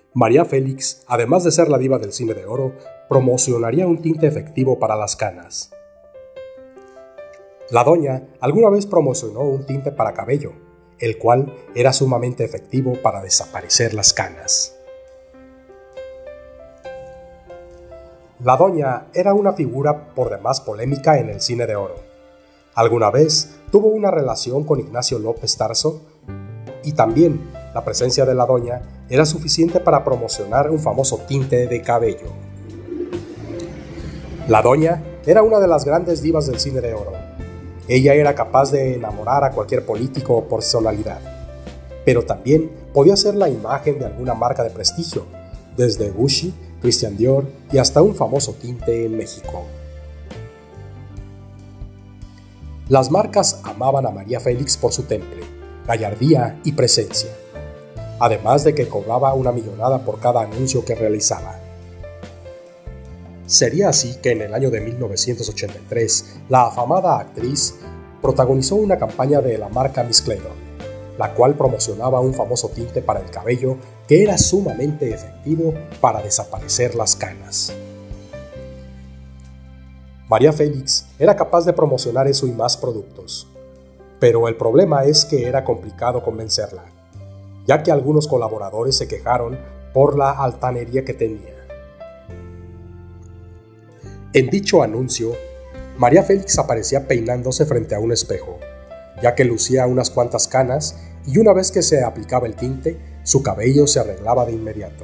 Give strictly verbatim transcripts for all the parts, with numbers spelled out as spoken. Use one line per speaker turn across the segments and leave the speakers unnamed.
María Félix, además de ser la diva del cine de oro, promocionaría un tinte efectivo para las canas. La doña alguna vez promocionó un tinte para cabello, el cual era sumamente efectivo para desaparecer las canas. La doña era una figura por demás polémica en el cine de oro. Alguna vez tuvo una relación con Ignacio López Tarso y también la presencia de la doña era suficiente para promocionar un famoso tinte de cabello. La doña era una de las grandes divas del cine de oro. Ella era capaz de enamorar a cualquier político o personalidad, pero también podía ser la imagen de alguna marca de prestigio, desde Gucci, Christian Dior y hasta un famoso tinte en México. Las marcas amaban a María Félix por su temple, gallardía y presencia, además de que cobraba una millonada por cada anuncio que realizaba. Sería así que en el año de mil novecientos ochenta y tres, la afamada actriz protagonizó una campaña de la marca Miss Clairol, la cual promocionaba un famoso tinte para el cabello que era sumamente efectivo para desaparecer las canas. María Félix era capaz de promocionar eso y más productos, pero el problema es que era complicado convencerla, ya que algunos colaboradores se quejaron por la altanería que tenía. En dicho anuncio, María Félix aparecía peinándose frente a un espejo, ya que lucía unas cuantas canas y una vez que se aplicaba el tinte, su cabello se arreglaba de inmediato.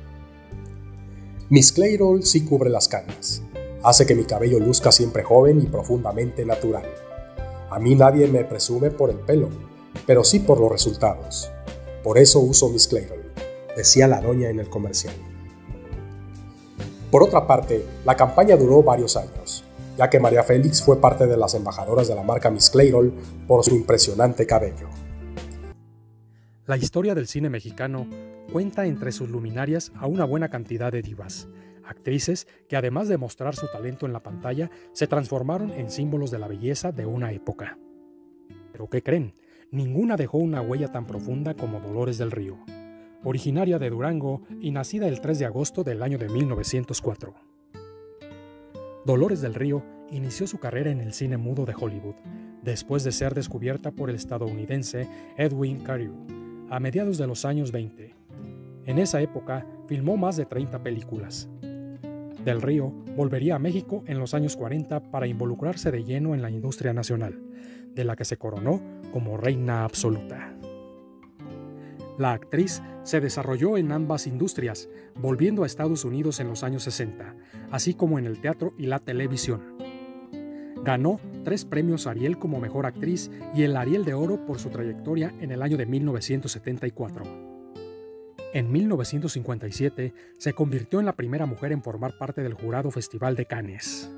Miss Clairol sí cubre las canas, hace que mi cabello luzca siempre joven y profundamente natural. A mí nadie me presume por el pelo, pero sí por los resultados. Por eso uso Miss Clairol, decía la doña en el comercial. Por otra parte, la campaña duró varios años, ya que María Félix fue parte de las embajadoras de la marca Miss Clairol por su impresionante cabello.
La historia del cine mexicano cuenta entre sus luminarias a una buena cantidad de divas, actrices que además de mostrar su talento en la pantalla, se transformaron en símbolos de la belleza de una época. ¿Pero qué creen? Ninguna dejó una huella tan profunda como Dolores del Río, originaria de Durango y nacida el tres de agosto del año de mil novecientos cuatro. Dolores del Río inició su carrera en el cine mudo de Hollywood, después de ser descubierta por el estadounidense Edwin Carew, a mediados de los años veinte. En esa época filmó más de treinta películas. Del Río volvería a México en los años cuarenta para involucrarse de lleno en la industria nacional, de la que se coronó como reina absoluta. La actriz se desarrolló en ambas industrias, volviendo a Estados Unidos en los años sesenta, así como en el teatro y la televisión. Ganó tres premios Ariel como mejor actriz y el Ariel de Oro por su trayectoria en el año de mil novecientos setenta y cuatro. En mil novecientos cincuenta y siete se convirtió en la primera mujer en formar parte del jurado Festival de Cannes.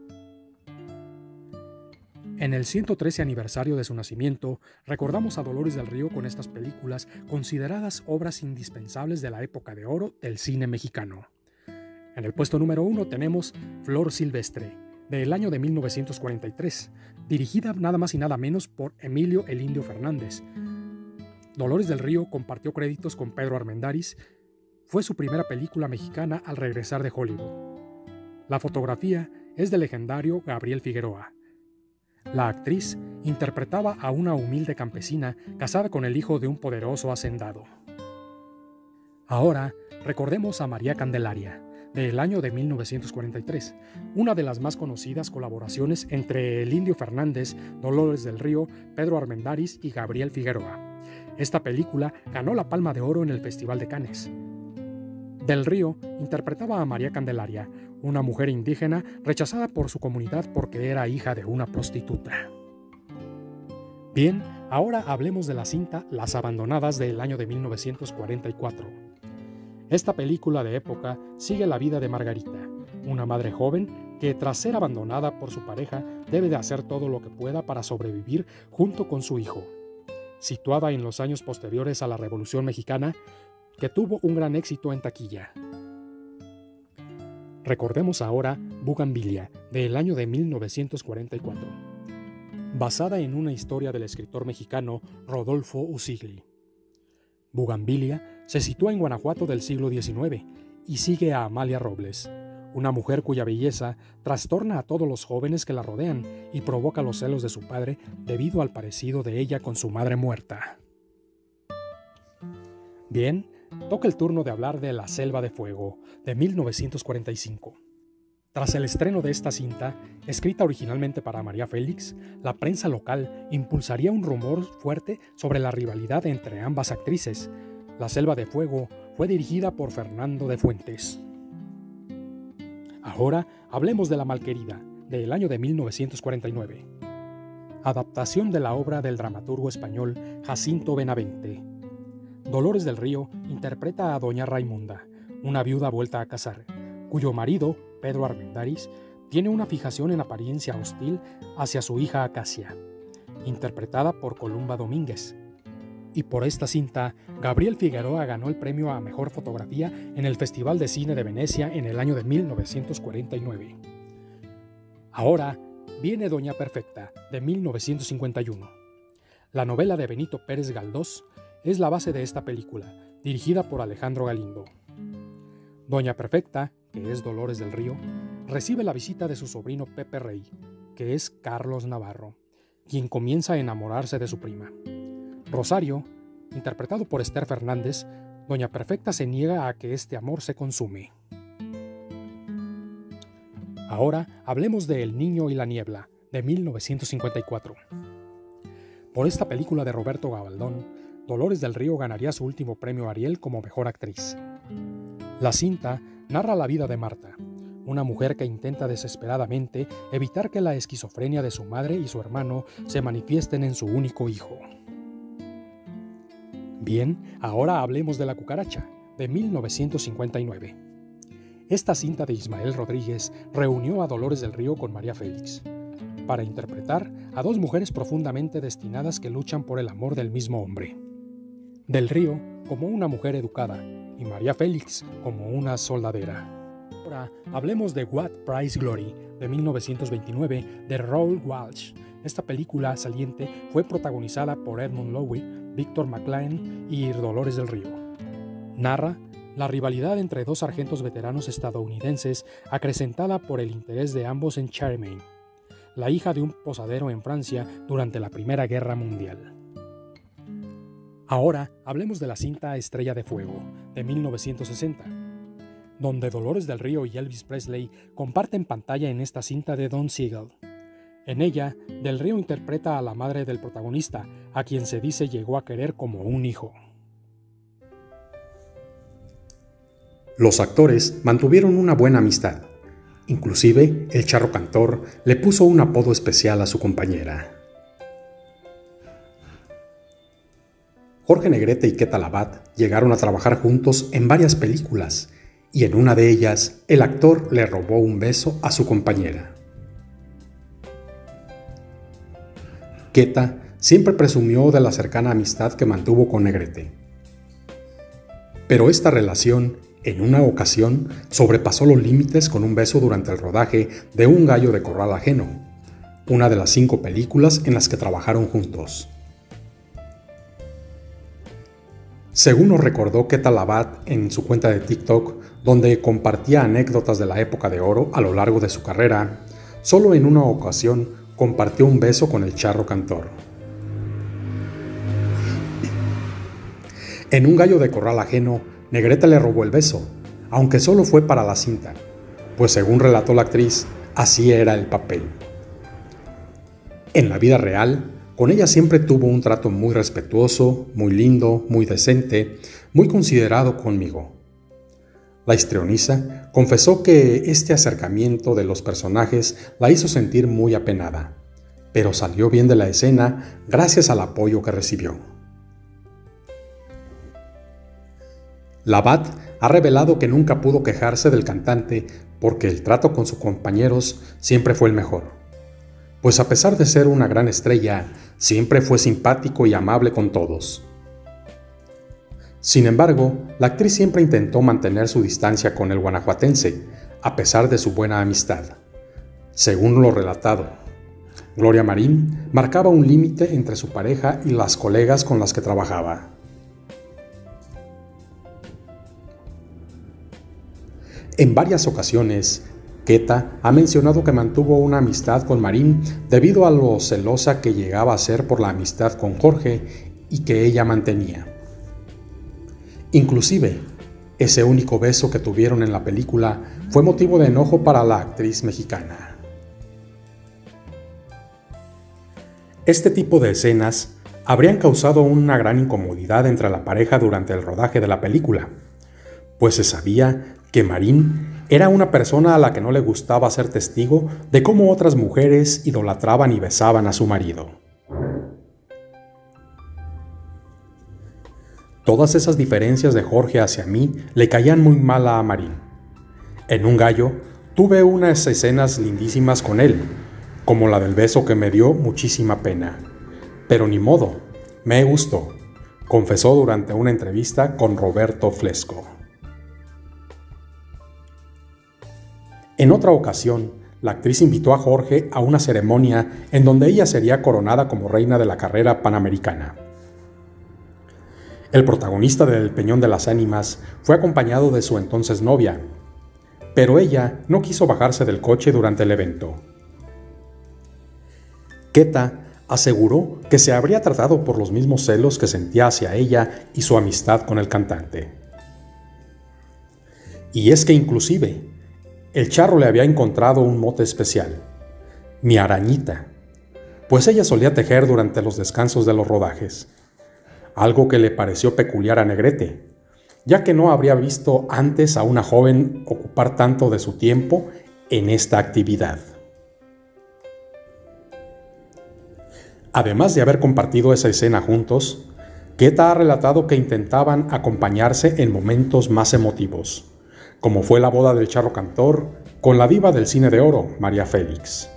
En el ciento trece aniversario de su nacimiento, recordamos a Dolores del Río con estas películas consideradas obras indispensables de la época de oro del cine mexicano. En el puesto número uno tenemos Flor Silvestre, del año de mil novecientos cuarenta y tres, dirigida nada más y nada menos por Emilio El Indio Fernández. Dolores del Río compartió créditos con Pedro Armendáriz. Fue su primera película mexicana al regresar de Hollywood. La fotografía es del legendario Gabriel Figueroa. La actriz interpretaba a una humilde campesina casada con el hijo de un poderoso hacendado. Ahora recordemos a María Candelaria, del año de mil novecientos cuarenta y tres, una de las más conocidas colaboraciones entre El Indio Fernández, Dolores del Río, Pedro Armendáriz y Gabriel Figueroa. Esta película ganó la Palma de Oro en el Festival de Cannes. Del Río interpretaba a María Candelaria, una mujer indígena rechazada por su comunidad porque era hija de una prostituta. Bien, ahora hablemos de la cinta Las Abandonadas del año de mil novecientos cuarenta y cuatro. Esta película de época sigue la vida de Margarita, una madre joven que tras ser abandonada por su pareja debe de hacer todo lo que pueda para sobrevivir junto con su hijo. Situada en los años posteriores a la Revolución Mexicana, que tuvo un gran éxito en taquilla. Recordemos ahora Bugambilia, del año de mil novecientos cuarenta y cuatro, basada en una historia del escritor mexicano Rodolfo Usigli. Bugambilia Se sitúa en Guanajuato del siglo diecinueve y sigue a Amalia Robles, una mujer cuya belleza trastorna a todos los jóvenes que la rodean y provoca los celos de su padre debido al parecido de ella con su madre muerta. Bien, toca el turno de hablar de La Selva de Fuego, de mil novecientos cuarenta y cinco. Tras el estreno de esta cinta, escrita originalmente para María Félix, la prensa local impulsaría un rumor fuerte sobre la rivalidad entre ambas actrices. La Selva de Fuego fue dirigida por Fernando de Fuentes. Ahora hablemos de La Malquerida, del año de mil novecientos cuarenta y nueve. Adaptación de la obra del dramaturgo español Jacinto Benavente. Dolores del Río interpreta a doña Raimunda, una viuda vuelta a casar, cuyo marido, Pedro Armendáriz, tiene una fijación en apariencia hostil hacia su hija Acacia, interpretada por Columba Domínguez. Y por esta cinta, Gabriel Figueroa ganó el premio a Mejor Fotografía en el Festival de Cine de Venecia en el año de mil novecientos cuarenta y nueve. Ahora viene Doña Perfecta, de mil novecientos cincuenta y uno. La novela de Benito Pérez Galdós es la base de esta película, dirigida por Alejandro Galindo. Doña Perfecta, que es Dolores del Río, recibe la visita de su sobrino Pepe Rey, que es Carlos Navarro, quien comienza a enamorarse de su prima. Rosario, interpretado por Esther Fernández, Doña Perfecta se niega a que este amor se consume. Ahora hablemos de El Niño y la Niebla, de mil novecientos cincuenta y cuatro. Por esta película de Roberto Gabaldón, Dolores del Río ganaría su último premio Ariel como mejor actriz. La cinta narra la vida de Marta, una mujer que intenta desesperadamente evitar que la esquizofrenia de su madre y su hermano se manifiesten en su único hijo. Bien, ahora hablemos de La Cucaracha, de mil novecientos cincuenta y nueve. Esta cinta de Ismael Rodríguez reunió a Dolores del Río con María Félix, para interpretar a dos mujeres profundamente destinadas que luchan por el amor del mismo hombre. Del Río como una mujer educada y María Félix como una soldadera. Ahora hablemos de What Price Glory, de mil novecientos veintinueve, de Raoul Walsh. Esta película saliente fue protagonizada por Edmund Lowe, Víctor McLean y Dolores del Río. Narra la rivalidad entre dos sargentos veteranos estadounidenses acrecentada por el interés de ambos en Charlemagne, la hija de un posadero en Francia durante la Primera Guerra Mundial. Ahora hablemos de la cinta Estrella de Fuego, de mil novecientos sesenta, donde Dolores del Río y Elvis Presley comparten pantalla en esta cinta de Don Siegel. En ella, Del Río interpreta a la madre del protagonista, a quien se dice llegó a querer como un hijo.
Los actores mantuvieron una buena amistad. Inclusive, el charro cantor le puso un apodo especial a su compañera. Jorge Negrete y Queta Labat llegaron a trabajar juntos en varias películas, y en una de ellas, el actor le robó un beso a su compañera. Queta siempre presumió de la cercana amistad que mantuvo con Negrete. Pero esta relación, en una ocasión, sobrepasó los límites con un beso durante el rodaje de Un gallo de corral ajeno, una de las cinco películas en las que trabajaron juntos. Según nos recordó Queta Labat en su cuenta de TikTok, donde compartía anécdotas de la época de oro a lo largo de su carrera, solo en una ocasión compartió un beso con el charro cantor. En Un gallo de corral ajeno, Negrete le robó el beso, aunque solo fue para la cinta, pues según relató la actriz, así era el papel. En la vida real, con ella siempre tuvo un trato muy respetuoso, muy lindo, muy decente, muy considerado conmigo. La histrioniza confesó que este acercamiento de los personajes la hizo sentir muy apenada, pero salió bien de la escena gracias al apoyo que recibió. Labat ha revelado que nunca pudo quejarse del cantante porque el trato con sus compañeros siempre fue el mejor, pues a pesar de ser una gran estrella, siempre fue simpático y amable con todos. Sin embargo, la actriz siempre intentó mantener su distancia con el guanajuatense, a pesar de su buena amistad. Según lo relatado, Gloria Marín marcaba un límite entre su pareja y las colegas con las que trabajaba. En varias ocasiones, Queta ha mencionado que mantuvo una amistad con Marín debido a lo celosa que llegaba a ser por la amistad con Jorge y que ella mantenía. Inclusive, ese único beso que tuvieron en la película fue motivo de enojo para la actriz mexicana. Este tipo de escenas habrían causado una gran incomodidad entre la pareja durante el rodaje de la película, pues se sabía que Marín era una persona a la que no le gustaba ser testigo de cómo otras mujeres idolatraban y besaban a su marido. Todas esas diferencias de Jorge hacia mí le caían muy mal a Marín. En Un gallo tuve unas escenas lindísimas con él, como la del beso que me dio muchísima pena. Pero ni modo, me gustó, confesó durante una entrevista con Roberto Flesco. En otra ocasión, la actriz invitó a Jorge a una ceremonia en donde ella sería coronada como reina de la carrera panamericana. El protagonista de El Peñón de las Ánimas fue acompañado de su entonces novia, pero ella no quiso bajarse del coche durante el evento. Queta aseguró que se habría tratado por los mismos celos que sentía hacia ella y su amistad con el cantante. Y es que inclusive, el charro le había encontrado un mote especial, mi arañita, pues ella solía tejer durante los descansos de los rodajes, algo que le pareció peculiar a Negrete, ya que no habría visto antes a una joven ocupar tanto de su tiempo en esta actividad. Además de haber compartido esa escena juntos, Queta ha relatado que intentaban acompañarse en momentos más emotivos, como fue la boda del charro cantor con la diva del cine de oro, María Félix.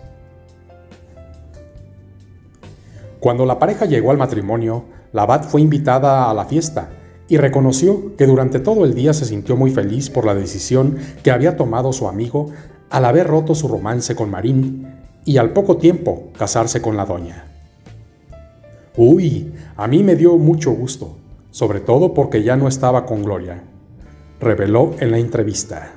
Cuando la pareja llegó al matrimonio, la Bat fue invitada a la fiesta y reconoció que durante todo el día se sintió muy feliz por la decisión que había tomado su amigo al haber roto su romance con Marín y al poco tiempo casarse con la doña. Uy, a mí me dio mucho gusto, sobre todo porque ya no estaba con Gloria, reveló en la entrevista.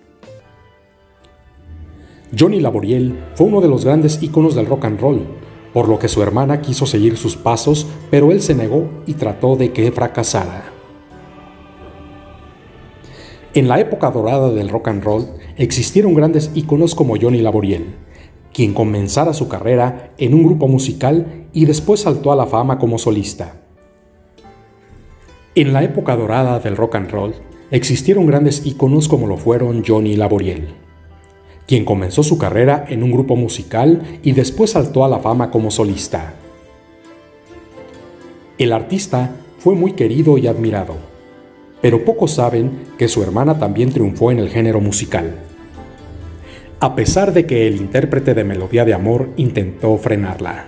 Johnny Laboriel fue uno de los grandes íconos del rock and roll, por lo que su hermana quiso seguir sus pasos, pero él se negó y trató de que fracasara. En la época dorada del rock and roll existieron grandes íconos como Johnny Laboriel, quien comenzara su carrera en un grupo musical y después saltó a la fama como solista. En la época dorada del rock and roll existieron grandes íconos como lo fueron Johnny Laboriel, quien comenzó su carrera en un grupo musical y después saltó a la fama como solista. El artista fue muy querido y admirado, pero pocos saben que su hermana también triunfó en el género musical, a pesar de que el intérprete de Melodía de Amor intentó frenarla.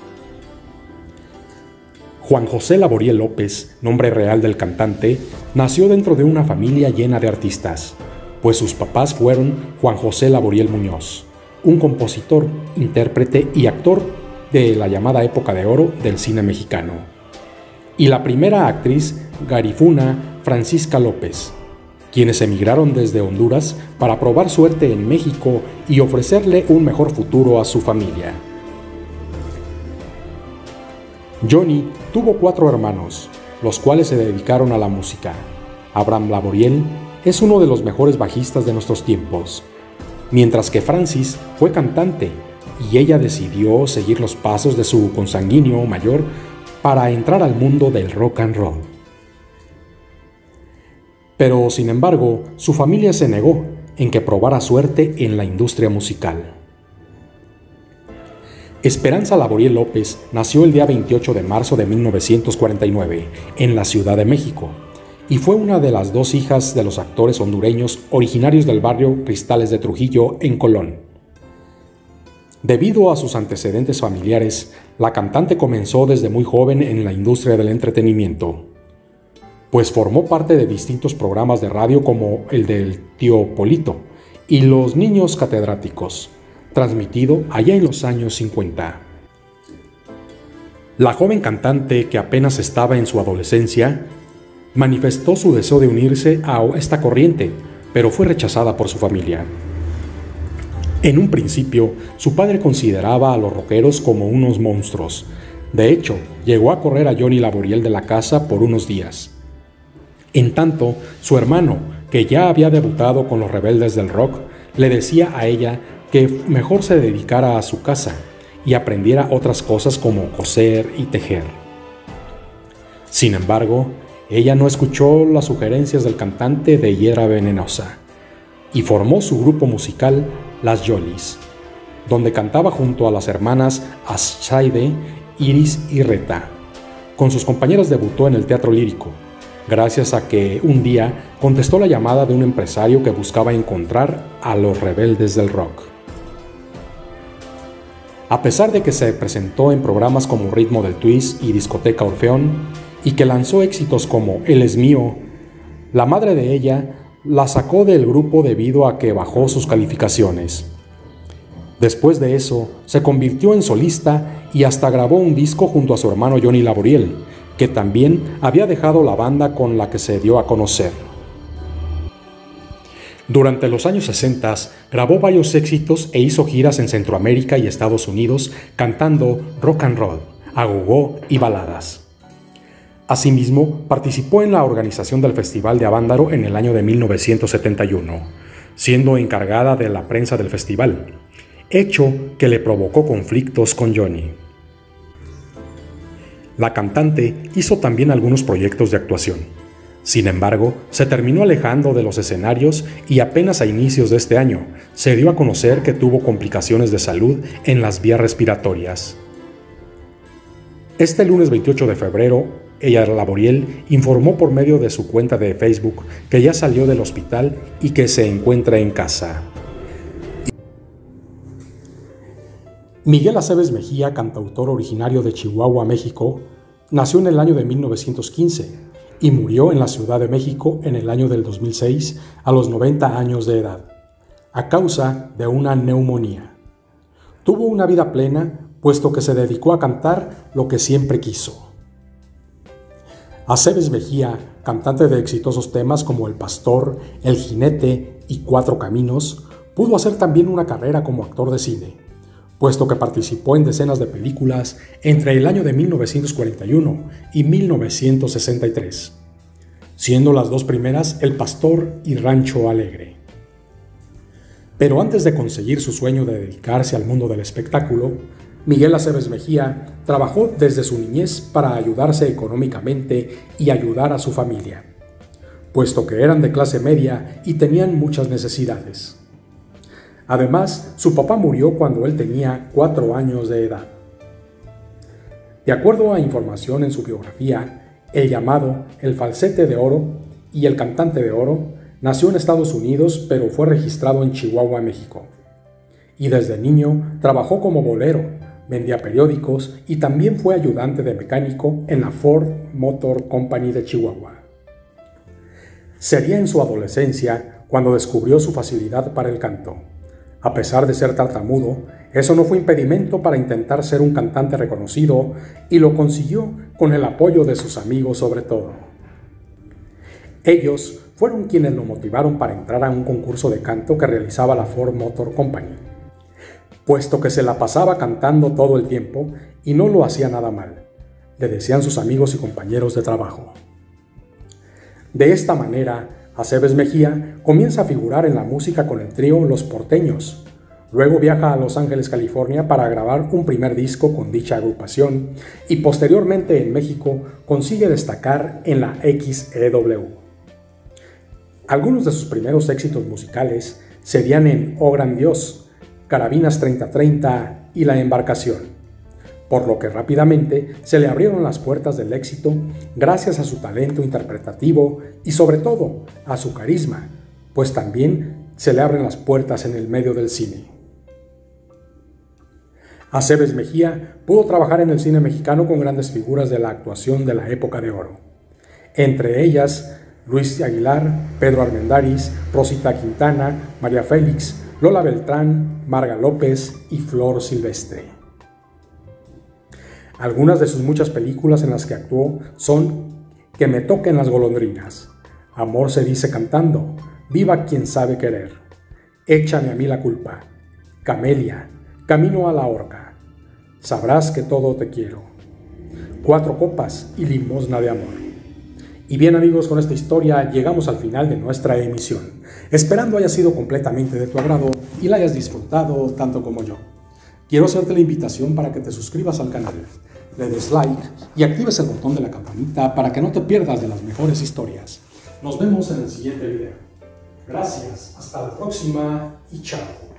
Juan José Laboriel López, nombre real del cantante, nació dentro de una familia llena de artistas, pues sus papás fueron Juan José Laboriel Muñoz, un compositor, intérprete y actor de la llamada época de oro del cine mexicano, y la primera actriz Garifuna Francisca López, quienes emigraron desde Honduras para probar suerte en México y ofrecerle un mejor futuro a su familia. Johnny tuvo cuatro hermanos, los cuales se dedicaron a la música. Abraham Laboriel es uno de los mejores bajistas de nuestros tiempos, mientras que Francis fue cantante y ella decidió seguir los pasos de su consanguíneo mayor para entrar al mundo del rock and roll. Pero, sin embargo, su familia se negó en que probara suerte en la industria musical. Esperanza Laboriel López nació el día veintiocho de marzo de mil novecientos cuarenta y nueve en la Ciudad de México y fue una de las dos hijas de los actores hondureños originarios del barrio Cristales de Trujillo en Colón. Debido a sus antecedentes familiares, la cantante comenzó desde muy joven en la industria del entretenimiento, pues formó parte de distintos programas de radio como el del Tío Polito y Los Niños Catedráticos, transmitido allá en los años cincuenta. La joven cantante, que apenas estaba en su adolescencia, manifestó su deseo de unirse a esta corriente,
pero fue rechazada por su familia. En un principio, su padre consideraba a los rockeros como unos monstruos. De hecho, llegó a correr a Johnny Laboriel de la casa por unos días. En tanto, su hermano, que ya había debutado con los Rebeldes del Rock, le decía a ella que mejor se dedicara a su casa y aprendiera otras cosas como coser y tejer. Sin embargo, ella no escuchó las sugerencias del cantante de Hiedra Venenosa y formó su grupo musical Las Jollies, donde cantaba junto a las hermanas Ashaide, Iris y Reta. Con sus compañeras debutó en el teatro lírico, gracias a que un día contestó la llamada de un empresario que buscaba encontrar a los Rebeldes del Rock. A pesar de que se presentó en programas como Ritmo del Twist y Discoteca Orfeón, y que lanzó éxitos como Él es mío, la madre de ella la sacó del grupo debido a que bajó sus calificaciones. Después de eso, se convirtió en solista y hasta grabó un disco junto a su hermano Johnny Laboriel, que también había dejado la banda con la que se dio a conocer. Durante los años sesenta grabó varios éxitos e hizo giras en Centroamérica y Estados Unidos cantando rock and roll, agogó y baladas. Asimismo, participó en la organización del Festival de Avándaro en el año de mil novecientos setenta y uno, siendo encargada de la prensa del festival, hecho que le provocó conflictos con Johnny. La cantante hizo también algunos proyectos de actuación. Sin embargo, se terminó alejando de los escenarios y apenas a inicios de este año se dio a conocer que tuvo complicaciones de salud en las vías respiratorias. Este lunes veintiocho de febrero, Hiedra Laboriel informó por medio de su cuenta de Facebook que ya salió del hospital y que se encuentra en casa. Miguel Aceves Mejía, cantautor originario de Chihuahua, México, nació en el año de mil novecientos quince y murió en la Ciudad de México en el año del dos mil seis a los noventa años de edad, a causa de una neumonía. Tuvo una vida plena, puesto que se dedicó a cantar lo que siempre quiso. Aceves Mejía, cantante de exitosos temas como El Pastor, El Jinete y Cuatro Caminos, pudo hacer también una carrera como actor de cine, puesto que participó en decenas de películas entre el año de mil novecientos cuarenta y uno y mil novecientos sesenta y tres, siendo las dos primeras El Pastor y Rancho Alegre. Pero antes de conseguir su sueño de dedicarse al mundo del espectáculo, Miguel Aceves Mejía trabajó desde su niñez para ayudarse económicamente y ayudar a su familia, puesto que eran de clase media y tenían muchas necesidades. Además, su papá murió cuando él tenía cuatro años de edad. De acuerdo a información en su biografía, el llamado El Falsete de Oro y El Cantante de Oro nació en Estados Unidos, pero fue registrado en Chihuahua, México. Y desde niño trabajó como bolero, vendía periódicos y también fue ayudante de mecánico en la Ford Motor Company de Chihuahua. Sería en su adolescencia cuando descubrió su facilidad para el canto. A pesar de ser tartamudo, eso no fue impedimento para intentar ser un cantante reconocido y lo consiguió con el apoyo de sus amigos sobre todo. Ellos fueron quienes lo motivaron para entrar a un concurso de canto que realizaba la Ford Motor Company, puesto que se la pasaba cantando todo el tiempo y no lo hacía nada mal, le decían sus amigos y compañeros de trabajo. De esta manera, Aceves Mejía comienza a figurar en la música con el trío Los Porteños. Luego viaja a Los Ángeles, California para grabar un primer disco con dicha agrupación y posteriormente en México consigue destacar en la X E W. Algunos de sus primeros éxitos musicales serían en Oh Gran Dios, Carabinas treinta treinta y La Embarcación, por lo que rápidamente se le abrieron las puertas del éxito gracias a su talento interpretativo y sobre todo a su carisma, pues también se le abren las puertas en el medio del cine. Aceves Mejía pudo trabajar en el cine mexicano con grandes figuras de la actuación de la época de oro, entre ellas Luis Aguilar, Pedro Armendáriz, Rosita Quintana, María Félix, Lola Beltrán, Marga López y Flor Silvestre. Algunas de sus muchas películas en las que actuó son Que me toquen las golondrinas, Amor se dice cantando, Viva quien sabe querer. Échame a mí la culpa. Camelia, camino a la horca. Sabrás que todo te quiero. Cuatro copas y limosna de amor. Y bien amigos, con esta historia llegamos al final de nuestra emisión. Esperando haya sido completamente de tu agrado y la hayas disfrutado tanto como yo. Quiero hacerte la invitación para que te suscribas al canal, le des like y actives el botón de la campanita para que no te pierdas de las mejores historias. Nos vemos en el siguiente video. Gracias, hasta la próxima y chao.